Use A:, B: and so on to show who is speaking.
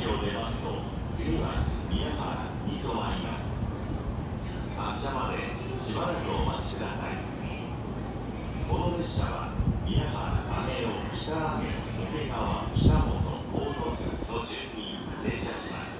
A: 駅を出ますと、次は宮原に停まります。発車までしばらくお待ちください。この列車は宮原、上尾、北上尾、桶川、北本、大鳥栖途中に停車します。